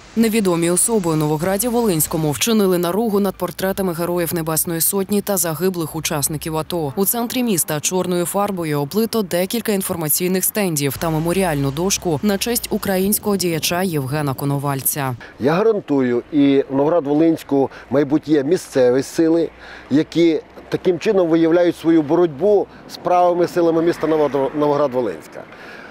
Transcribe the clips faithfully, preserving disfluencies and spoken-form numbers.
Невідомі особи у Новограді-Волинському вчинили наругу над портретами героїв Небесної Сотні та загиблих учасників АТО. У центрі міста чорною фарбою облито декілька інформаційних стендів та меморіальну дошку на честь українського діяча Євгена Коновальця. Я гарантую, і в Новоград-Волинську, мабуть, є місцеві сили, які таким чином виявляють свою боротьбу з правими силами міста Новоград-Волинська.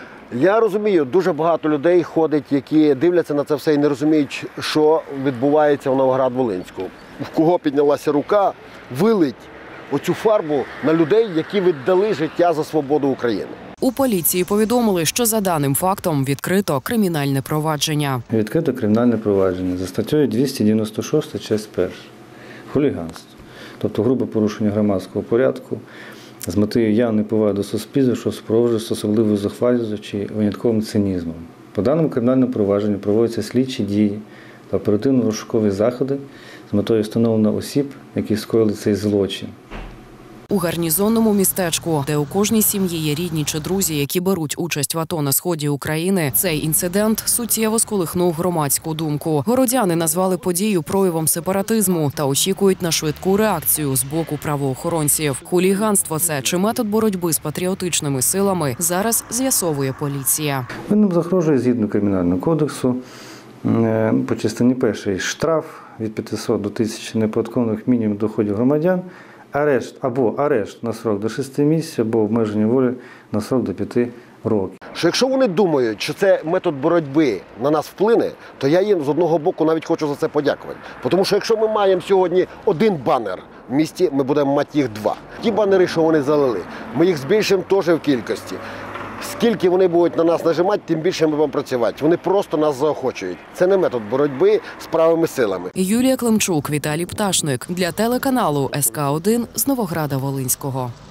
Я розумію, дуже багато людей ходить, які дивляться на це все і не розуміють, що відбувається в Новоград-Волинську. В кого піднялася рука, вилить оцю фарбу на людей, які віддали життя за свободу України. У поліції повідомили, що за даним фактом відкрито кримінальне провадження. Відкрито кримінальне провадження за статтею двісті дев'яносто шість, частина перша. Хуліганство. Тобто грубе порушення громадського порядку з метою явної поваги до суспільства, що супроводжується особливою зухвалістю чи винятковим цинізмом. По даному кримінальному провадженню проводяться слідчі дії та оперативно-розшукові заходи з метою встановлення осіб, які скоїли цей злочин. У гарнізонному містечку, де у кожній сім'ї є рідні чи друзі, які беруть участь в АТО на сході України, цей інцидент суттєво сколихнув громадську думку. Городяни назвали подію проявом сепаратизму та очікують на швидку реакцію з боку правоохоронців. Хуліганство – це чи метод боротьби з патріотичними силами, зараз з'ясовує поліція. Винним загрожує згідно Кримінального кодексу по частині першій штраф від п'ятисот до тисячі неоподаткованих мінімумів доходів громадян, арешт або арешт на срок до шести місяців, або обмеження волі на срок до п'яти років. Що якщо вони думають, що це метод боротьби на нас вплине, то я їм з одного боку навіть хочу за це подякувати. Тому що якщо ми маємо сьогодні один банер в місті, ми будемо мати їх два. Ті банери, що вони залили, ми їх збільшимо теж в кількості. Скільки вони будуть на нас нажимати, тим більше ми будемо працювати. Вони просто нас заохочують. Це не метод боротьби з правими силами. Юлія Климчук, Віталій Пташник. Для телеканалу ес ка один з Новограда-Волинського.